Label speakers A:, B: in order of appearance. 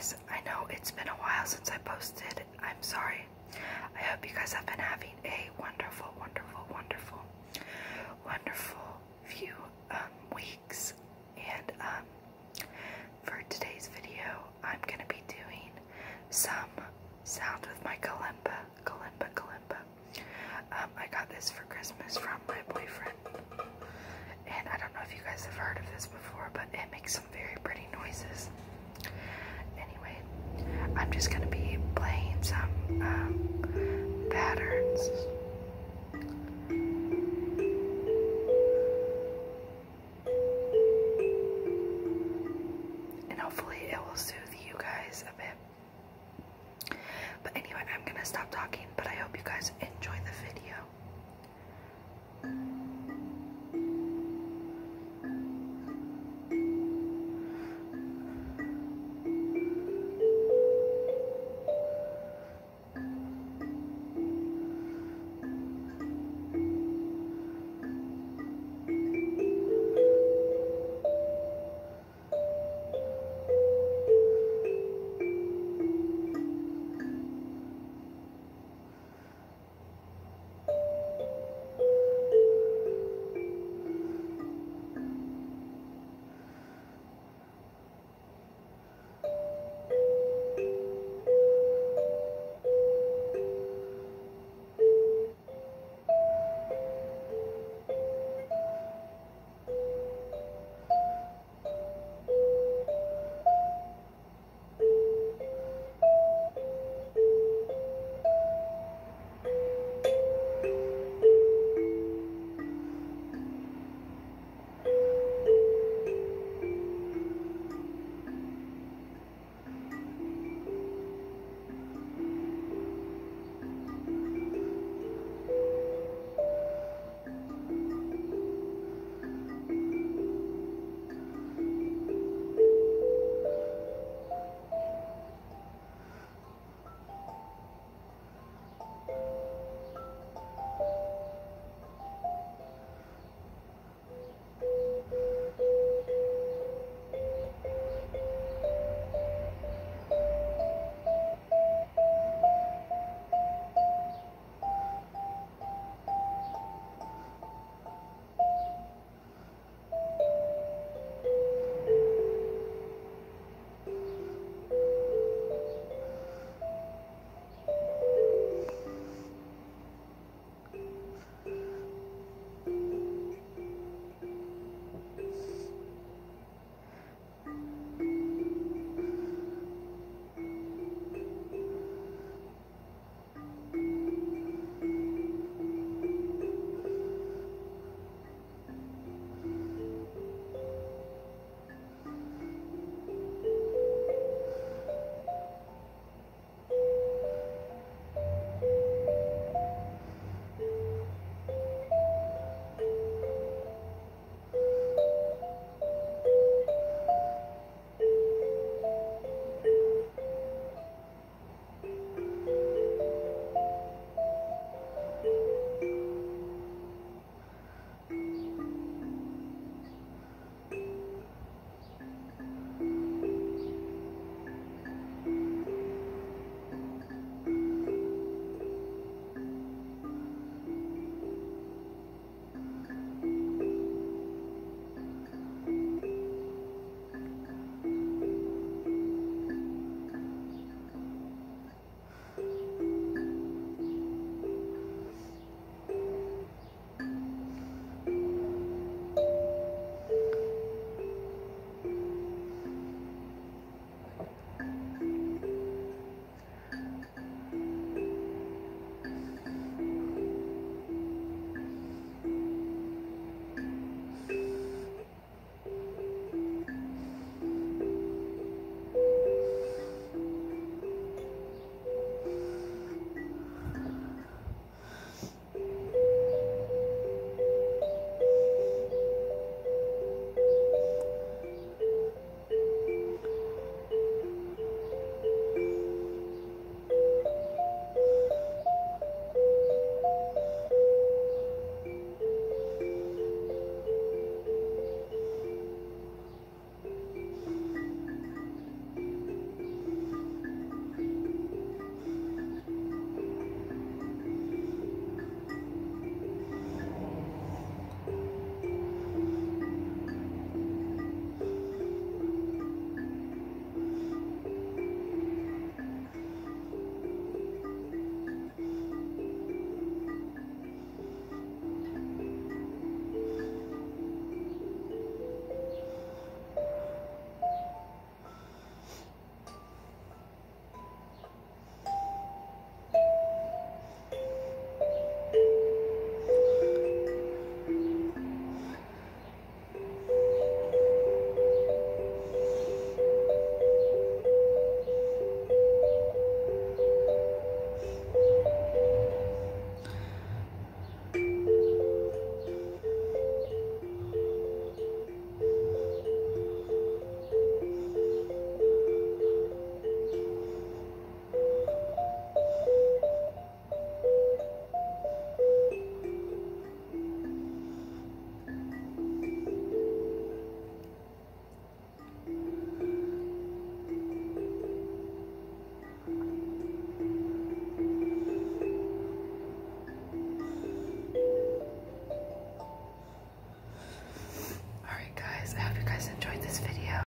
A: guys, I know it's been a while since I posted. I'm sorry. I hope you guys have been having a wonderful, wonderful, wonderful, wonderful few weeks. And for today's video, I'm gonna be doing some sound with my kalimba. I got this for Christmas from my boyfriend. And I don't know if you guys have heard of this before, but it makes some very pretty noises. Anyway, I'm just gonna be playing some patterns